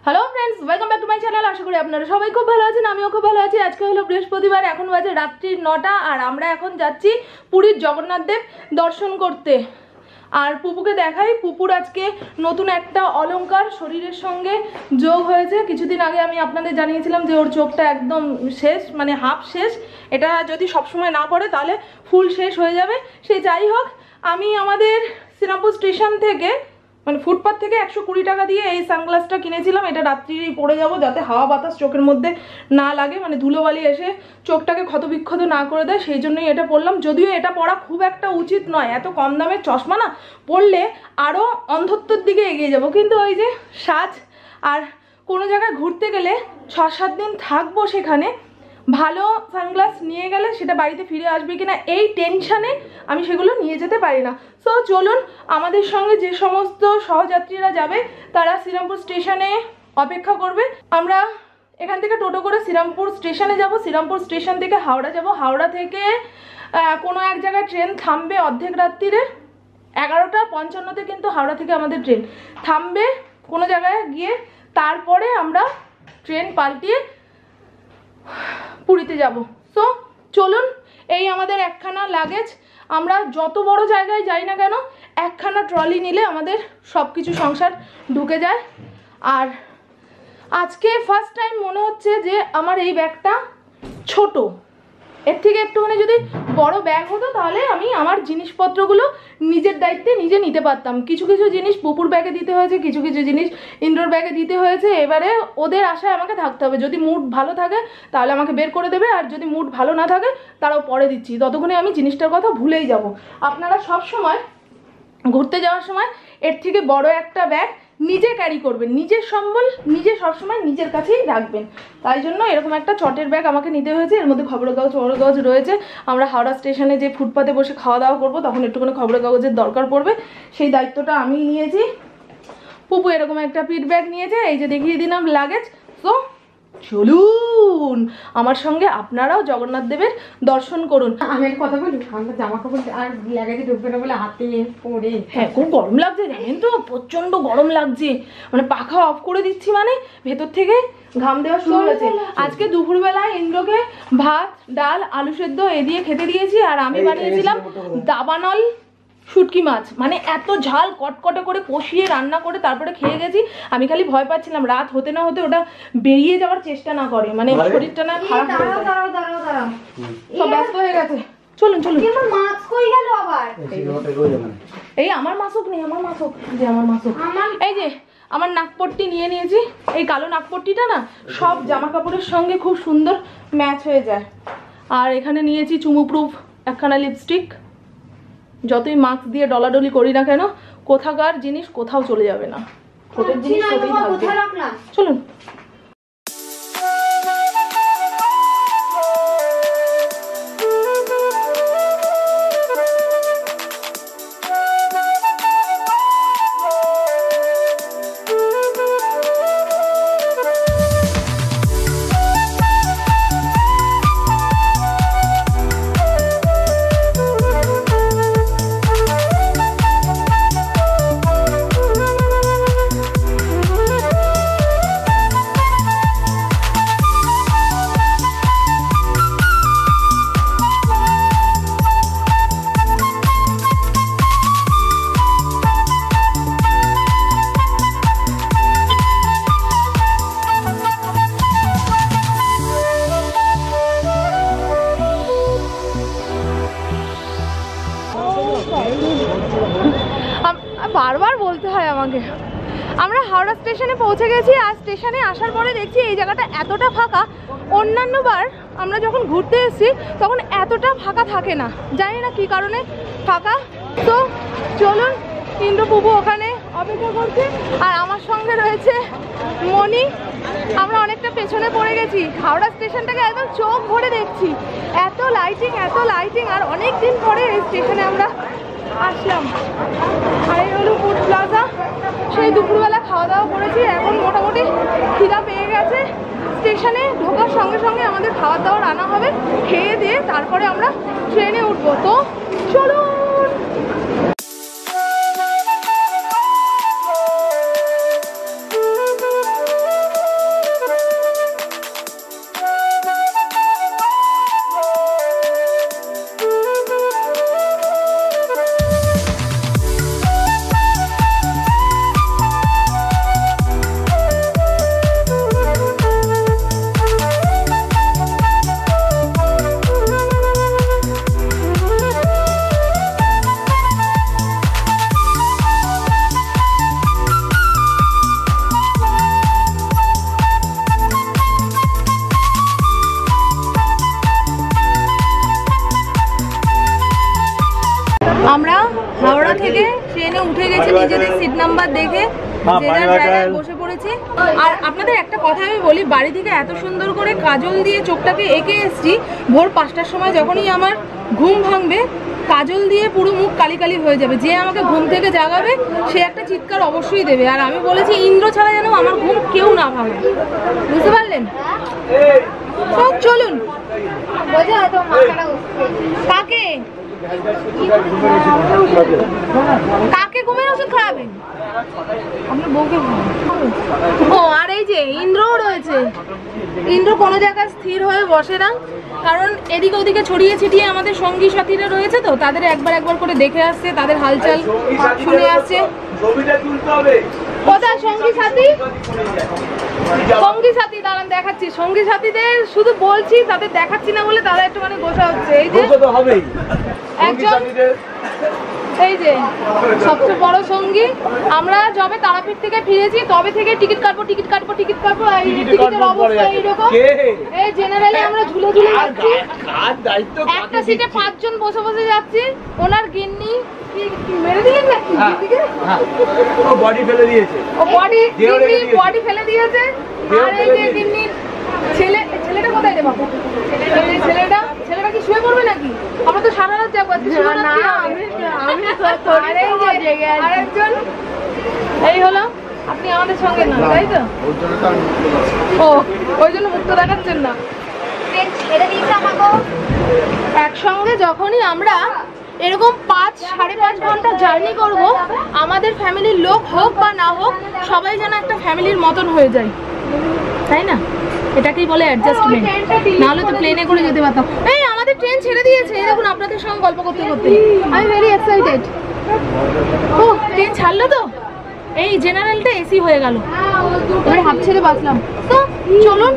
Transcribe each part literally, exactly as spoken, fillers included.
Hello friends, welcome back to my channel. आशा करी আপনারা সবাই খুব ভালো আছেন, আমিও খুব ভালো আছি। আজকে হলো বৃহস্পতিবার, এখন বাজে রাত্রি নটা আর আমরা এখন যাচ্ছি পুরীর জগন্নাথ দেব দর্শন করতে। আর পুপুকে দেখাই, পুপুর আজকে নতুন একটা অলংকার শরীরের সঙ্গে যোগ হয়েছে। কিছুদিন আগে আমি আপনাদের জানিয়েছিলাম যে ওর চোখটা একদম শেষ, মানে হাফ শেষ। এটা যদি সবসময় না পড়ে তাহলে ফুল শেষ হয়ে যাবে। সে যাই হোক, আমি আমাদের শ্রীরামপুর স্টেশন থেকে মানে ফুটপাথ থেকে একশো কুড়ি টাকা দিয়ে এই সানগ্লাসটা কিনেছিলাম। এটা রাত্রি পরে যাব যাতে হাওয়া বাতাস চোখের মধ্যে না লাগে, মানে ধুলোবালি এসে চোখটাকে ক্ষতবিক্ষত না করে দেয়, সেই জন্যই এটা পরলাম। যদিও এটা পরা খুব একটা উচিত নয়, এত কম দামের চশমা না পরলে আরও অন্ধত্বর দিকে এগিয়ে যাব। কিন্তু ওই যে সাজ, আর কোনো জায়গায় ঘুরতে গেলে ছ সাত দিন থাকবো, সেখানে ভালো সানগ্লাস নিয়ে গেলে সেটা বাড়িতে ফিরে আসবে কিনা এই টেনশানে আমি সেগুলো নিয়ে যেতে পারি না। সো চলুন, আমাদের সঙ্গে যে সমস্ত সহযাত্রীরা যাবে তারা শ্রীরামপুর স্টেশনে অপেক্ষা করবে। আমরা এখান থেকে টোটো করে শ্রীরামপুর স্টেশনে যাব, শ্রীরামপুর স্টেশন থেকে হাওড়া যাব, হাওড়া থেকে কোনো এক জায়গায় ট্রেন থামবে অর্ধেক রাত্রিরে, এগারোটা পঞ্চান্নতে কিন্তু হাওড়া থেকে আমাদের ট্রেন থামবে কোনো জায়গায় গিয়ে, তারপরে আমরা ট্রেন পাল্টিয়ে পুরীতে যাব। সো চলুন, এই আমাদের একখানা লাগেজ। আমরা যত বড় জায়গায় যাই না কেন একখানা ট্রলি নিলে আমাদের সব কিছু সংসার ঢুকে যায়। আর আজকে ফার্স্ট টাইম মনে হচ্ছে যে আমার এই ব্যাগটা ছোট, এর থেকে একটুখানি যদি বড় ব্যাগ হতো তাহলে আমি আমার জিনিসপত্রগুলো নিজের দায়িত্বে নিজে নিতে পারতাম। কিছু কিছু জিনিস পুপুর ব্যাগে দিতে হয়েছে, কিছু কিছু জিনিস ইন্দ্রর ব্যাগে দিতে হয়েছে। এবারে ওদের আশায় আমাকে থাকতে হবে। যদি মুড ভালো থাকে তাহলে আমাকে বের করে দেবে, আর যদি মুড ভালো না থাকে তারাও পরে দিচ্ছি, ততক্ষণে আমি জিনিসটার কথা ভুলেই যাব। আপনারা সব সময় ঘুরতে যাওয়ার সময় এর থেকে বড় একটা ব্যাগ নিজে ক্যারি করবেন, নিজের সম্বল নিজে সবসময় নিজের কাছেই রাখবেন। তাই জন্য এরকম একটা চটের ব্যাগ আমাকে নিতে হয়েছে। এর মধ্যে খবরের কাগজ খবরের কাগজ রয়েছে। আমরা হাওড়া স্টেশনে যে ফুটপাতে বসে খাওয়া দাওয়া করবো তখন একটুখানি খবরের কাগজের দরকার পড়বে, সেই দায়িত্বটা আমি নিয়েছি। পুপু এরকম একটা পিট ব্যাগ নিয়েছে, এই যে দেখিয়ে দিলাম লাগেজ। তো চলুন আমার সঙ্গে আপনারাও জগন্নাথ দেবের দর্শন করুন। আমি একটা কথা বলি, আমরা জামা কাপড় আর লাগেজে ঢুকবে না বলে হাতে পরে। হ্যাঁ, খুব গরম লাগছে জানেন তো, প্রচন্ড গরম লাগছে। মানে পাখা অফ করে দিচ্ছি মানে ভেতর থেকে ঘাম দেওয়া শুরু হয়েছে। আজকে দুপুরবেলায় ইন্দ্রকে ভাত ডাল আলু সেদ্ধ এ দিয়ে খেতে দিয়েছি, আর আমি বানিয়েছিলাম দাবানল শুটকি মাছ। মানে এত ঝাল কটকটে করে কষিয়ে রান্না করে তারপরে খেয়ে গেছি। আমি খালি ভয় পাচ্ছিলাম রাত হতে না হতে ওটা বেরিয়ে যাওয়ার চেষ্টা না করে, মানে শরীরটা না খারাপ হয়ে যায়। দাঁড়াও দাঁড়াও দাঁড়াও, সব ব্যস্ত হয়ে গেছে। চলুন চলুন। আমার মাছ কই গেল আবার? এই আমার মাছক নেই, আমার মাছক যে আমার মাছক এই যে আমার নাকপট্টি নিয়ে নিয়েছি। এই কালো নাকপট্টিটা না সব জামা কাপড়ের সঙ্গে খুব সুন্দর ম্যাচ হয়ে যায়। আর এখানে নিয়েছি চুমুপ্রুফ একখানা লিপস্টিক। যতই মাস্ক দিয়ে ডলাডলি করি না কেন কোথাকার জিনিস কোথাও চলে যাবে না, ঠোঁটের জিনিস ঠোঁটেই থাকবে। চলুন। বারবার বলতে হয় আমাকে। আমরা হাওড়া স্টেশনে পৌঁছে গেছি, আর স্টেশনে আসার পরে দেখছি এই জায়গাটা এতটা ফাঁকা। অন্যান্যবার আমরা যখন ঘুরতে এসেছি তখন এতটা ফাঁকা থাকে না, জানি না কী কারণে ফাঁকা। তো চলুন, ইন্দ্র পুপু ওখানে অপেক্ষা করছে আর আমার সঙ্গে রয়েছে মনি। আমরা অনেকটা পেছনে পড়ে গেছি, হাওড়া স্টেশনটাকে একদম চোখ ভরে দেখছি, এত লাইটিং এত লাইটিং। আর অনেক দিন পরে এই স্টেশনে আমরা আসলাম। আর এই হলো ফুড প্লাজা। সেই দুপুরবেলা খাওয়া দাওয়া করেছি, এখন মোটামুটি খিদা পেয়ে গেছে। স্টেশনে ঢোকার সঙ্গে সঙ্গে আমাদের খাবার দাবার আনা হবে, খেয়ে দিয়ে তারপরে আমরা ট্রেনে উঠবো। তো চলুন। নিজেদের সিট নাম্বার দেখে যে যার জায়গায় বসে পড়েছি। আর আপনাদের একটা কথা আমি বলি, বাড়ি থেকে এত সুন্দর করে কাজল দিয়ে চোখটাকে এঁকে এসছি, ভোর পাঁচটার সময় যখনই আমার ঘুম ভাঙবে কাজল দিয়ে পুরো মুখ কালি কালি হয়ে যাবে। যে আমাকে ঘুম থেকে জাগাবে সে একটা চিৎকার অবশ্যই দেবে। আর আমি বলেছি ইন্দ্র ছাড়া যেন আমার ঘুম কেউ না ভাঙে, বুঝতে পারলেন? সব চলুন। কাকে কাকে ঘুমের ওষুধ খাওয়াবেন? আপনার বউকে। ও আর এই যে ইন্দ্রও রয়েছে। ইন্দ্র কোনো জায়গায় স্থির হয়ে বসে না, কারণ এদিকে ওদিকে ছড়িয়ে ছিটিয়ে আমাদের সঙ্গী সাথীরা রয়েছে, তো তাদের একবার একবার করে দেখে আসছে, তাদের হালচাল শুনে আসছে। কোথায় সঙ্গী সাথী? সঙ্গী সাথী দাঁড়ান দেখাচ্ছি। সঙ্গী সাথীদের শুধু বলছি, তাদের দেখাচ্ছি না বলে তারা একটুখানি গোসা হচ্ছে। এই যে একজন, এই যে সবচেয়ে বড় সঙ্গী। আমরা যবে তারাপীঠ থেকে ফিরেছি তবে থেকে টিকিট কাটবো টিকিট কাটবো টিকিট কাটবো এই টিকিটের অবস্থা এইরকম। এই জেনারেলে আমরা ঝুলে ঝুলে যাচ্ছি, একটা সিটে পাঁচজন বসে বসে যাচ্ছি। ওনার গিন্নি মেরে দিলেন নাকি? ও বডি ফেলে দিয়েছে, ও বডি গিন্নি বডি ফেলে দিয়েছে। আর এই যে গিন্নির ছেলে, ছেলেটা কোথায় রে বাবা? ছেলেটা ছেলেটা কি শুয়ে পড়বে নাকি? আমরা তো সারা রাত যাবো। আরেকজন এই হলো, আপনি আমাদের সঙ্গে না, তাই তো? ও ওই জন্য মুক্ত দেখাচ্ছেন না। একসঙ্গে যখনই আমরা এরকম পাঁচ সাড়ে পাঁচ ঘন্টা জার্নি করব, আমাদের ফ্যামিলির লোক হোক বা না হোক সবাই যেন একটা ফ্যামিলির মতন হয়ে যায়, তাই না? এটাকেই বলে অ্যাডজাস্টমেন্ট। নাহলে তো প্লেনে করে যেতে পারতাম। এই আমাদের ট্রেন ছেড়ে দিয়েছে, এই দেখুন আপনাদের সঙ্গে গল্প করতে করতে আমি ভেরি এক্সাইটেড। ও ট্রেন ছাড়লো তো, এই জেনারেলটা এসি হয়ে গেল, এবার হাত ছেড়ে বাঁচলাম। তো চলুন।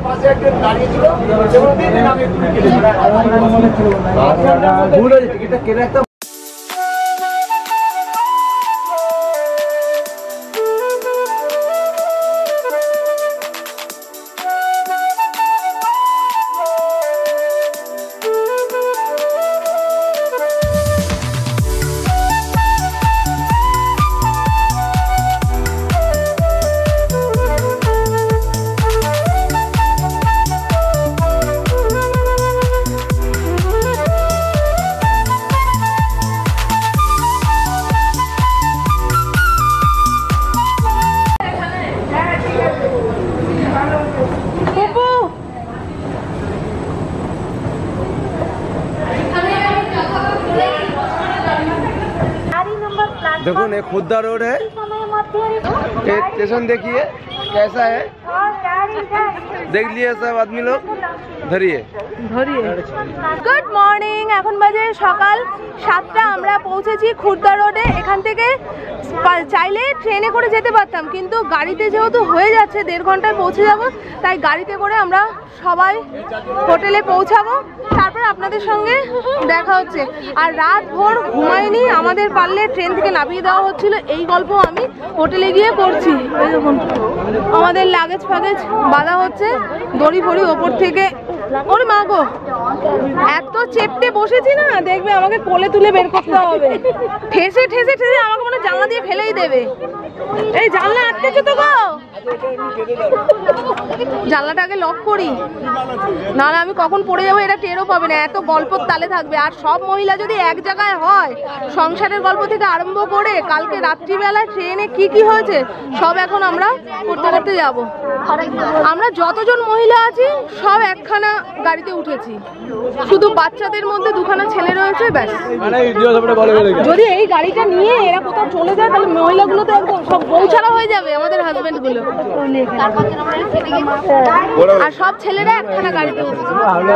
देखो ये खुद्दा रोड है, स्टेशन देखिए कैसा है, देख लिए सब आदमी लोग। ধরিয়ে ধরিয়ে গুড মর্নিং। এখন বাজে সকাল সাতটা। আমরা পৌঁছেছি খুর্দা রোডে। এখান থেকে চাইলে ট্রেনে করে যেতে পারতাম, কিন্তু গাড়িতে যেহেতু হয়ে যাচ্ছে দেড় ঘন্টায় পৌঁছে যাব, তাই গাড়িতে করে আমরা সবাই হোটেলে পৌঁছাবো, তারপর আপনাদের সঙ্গে দেখা হচ্ছে। আর রাত ভোর ঘুমাইনি, আমাদের পারলে ট্রেন থেকে নামিয়ে দেওয়া হচ্ছিল, এই গল্প আমি হোটেলে গিয়ে করছি। এই দেখুন আমাদের লাগেজ ফাগেজ বাঁধা হচ্ছে, দড়ি ফড়ি ওপর থেকে। ওরে মা গো, এত চেপটে বসেছি না, দেখবে আমাকে কোলে তুলে বের করতে হবে। ঠেসে ঠেসে ঠেসে আমাকে মনে জানলা দিয়ে ফেলেই দেবে। এই জানলা আটকেছে তো গো, জানলাটাকে লক করি, নাহলে আমি কখন পড়ে যাবো এটা টেরও পাবে না, এত গল্পর তালে থাকবে। আর সব মহিলা যদি এক জায়গায় হয়, সংসারের গল্প থেকে আরম্ভ করে কালকে রাত্রিবেলায় ট্রেনে কি কি হয়েছে সব এখন আমরা করতে করতে যাব। আমরা যতজন মহিলা আছি সব একখানা গাড়িতে উঠেছি, শুধু বাচ্চাদের মধ্যে দুখানা ছেলে রয়েছে, ব্যাস। যদি এই গাড়িটা নিয়ে এরা কোথাও চলে যায় তাহলে মহিলাগুলো তো একদম সব বউছাড়া হয়ে যাবে, আমাদের হাজবেন্ড গুলো। আর সব ছেলেরা একখানা গাড়িতে উঠেছে।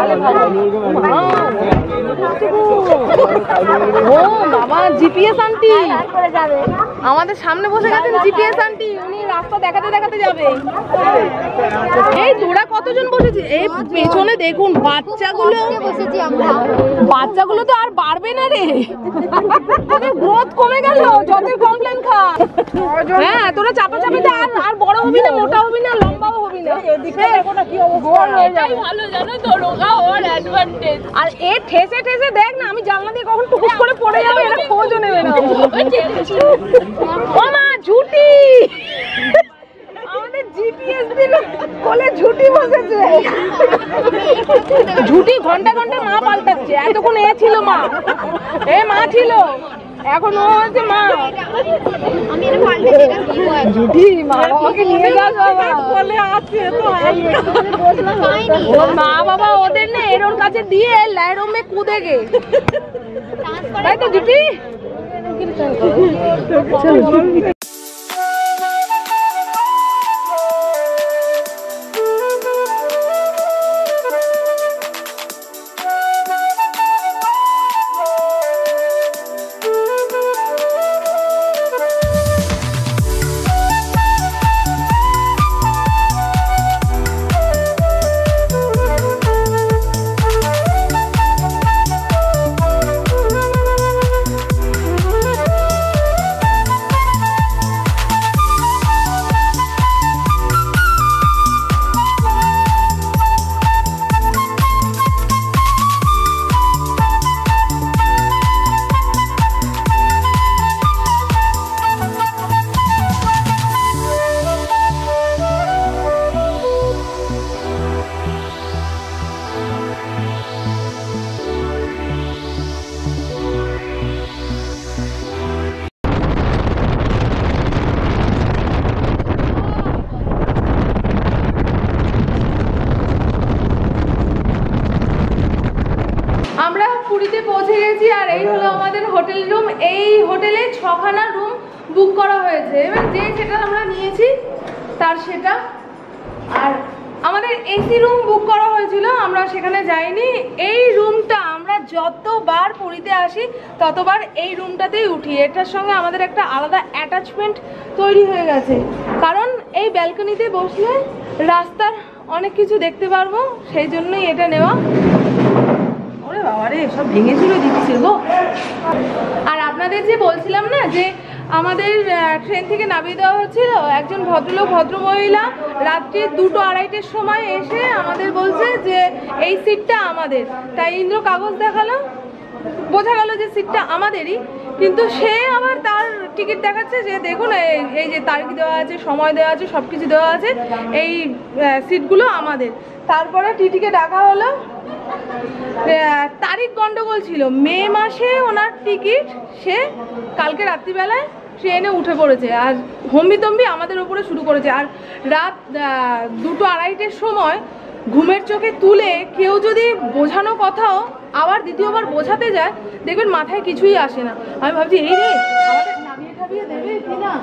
ও বাবা, জিপিএস আন্টি আমাদের সামনে বসে গেছেন। জিপিএস আন্টি উনি রাস্তা দেখাতে দেখাতে যাবে। এই তোরা কতজন বসেছি? এই পেছনে দেখুন বাচ্চাগুলো, বাচ্চাগুলো তো আর বাড়বে না রে, গ্রোথ কমে গেল যতই কমপ্লেন খা। হ্যাঁ তোরা চাপা চাপিতে আর আর বড় হবি না, মোটা হবি না, লম্বাও হবি না। ভালো জানো তো, রোগা ওর অ্যাডভান্টেজ। আর এ ঠেসে ঠেসে দেখ না, আমি জানলা দিয়ে কখন টুকুস করে পড়ে যাবে, এটা খোঁজও নেবে না। ও মা ঝুটি, আমাদের জিপিএস দিল কোলে ঝুটি বসেছে। ঝুটি ঘন্টা ঘন্টা মা পাল্টাচ্ছে, এতক্ষণ এ ছিল মা, এ মা ছিল, এখন ও হচ্ছে মা। ঝুটি মা বাবাকে নিয়ে যাস বাবা, কোলে আছে তো ওর মা বাবা ওদের নে এর কাছে দিয়ে লাইরমে কুদে গে, তাই তো ঝুটি। আমরা পুরীতে পৌঁছে গেছি আর এই হলো আমাদের হোটেল রুম। এই হোটেলে ছখানা রুম বুক করা হয়েছে, এবার যে সেটা আমরা নিয়েছি তার সেটা। আর আমাদের এসি রুম বুক করা হয়েছিল, আমরা সেখানে যাইনি। এই রুমটা আমরা যতবার পুরীতে আসি ততবার এই রুমটাতেই উঠি, এটার সঙ্গে আমাদের একটা আলাদা অ্যাটাচমেন্ট তৈরি হয়ে গেছে, কারণ এই ব্যালকনিতে বসলে রাস্তার অনেক কিছু দেখতে পারবো, সেই জন্যই এটা নেওয়া। ওরে বাবা রে, সব ভেঙে চুরে দিচ্ছে গো। আর আপনাদের যে বলছিলাম না যে আমাদের ট্রেন থেকে নামিয়ে দেওয়া হচ্ছিল, একজন ভদ্রলোক ভদ্রমহিলা রাত্রি দুটো আড়াইটের সময় এসে আমাদের বলছে যে এই সিটটা আমাদের। তাই ইন্দ্র কাগজ দেখালো, বোঝা গেল যে সিটটা আমাদেরই, কিন্তু সে আবার তার টিকিট দেখাচ্ছে যে দেখুন এই যে তারিখ দেওয়া আছে, সময় দেওয়া আছে, সব কিছু দেওয়া আছে, এই সিটগুলো আমাদের। তারপরে টিটিকে ডাকা হলো, তারিখ গন্ডগোল ছিল, মে মাসে ওনার টিকিট, সে কালকে রাত্রিবেলায় ট্রেনে উঠে পড়েছে আর হম্বিতম্বি আমাদের ওপরে শুরু করেছে। আর রাত দুটো আড়াইটের সময় ঘুমের চোখে তুলে কেউ যদি বোঝানো কথাও আবার দ্বিতীয়বার বোঝাতে যায়, দেখবেন মাথায় কিছুই আসে না। আমি ভাবছি এই রে আমাদের নামিয়ে টাবিয়ে দেবে কিনা।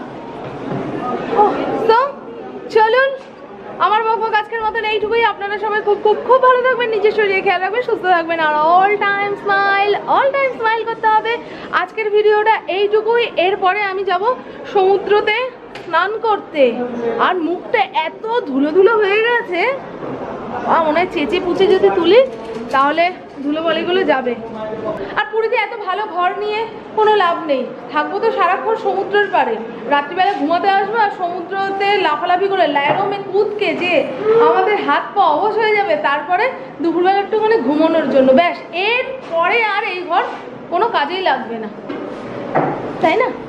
তো চলুন, আমার বকবক আজকের মতন এইটুকুই। আপনারা সবাই খুব খুব খুব ভালো থাকবেন, নিজের শরীরে খেয়াল রাখবেন, সুস্থ থাকবেন, আর all time smile, all time smile করতে হবে। আজকের ভিডিওটা এইটুকুই। এরপরে আমি যাব সমুদ্রতে স্নান করতে, আর মুখটা এত ধুলো ধুলো হয়ে গেছে, মনে হয় চেঁচে পুচে যদি তুলি তাহলে ধুলো বলিগুলো যাবে। আর পুরীতে এত ভালো ঘর নিয়ে কোনো লাভ নেই, থাকবো তো সারাক্ষণ সমুদ্রের পাড়ে, রাত্রিবেলা ঘুমাতে আসবো আর সমুদ্রতে লাফালাফি করে লাইরমে কুদকে যে আমাদের হাত পা অবশ হয়ে যাবে, তারপরে দুপুরবেলা একটু মানে ঘুমানোর জন্য, ব্যাস। এর পরে আর এই ঘর কোনো কাজেই লাগবে না, তাই না?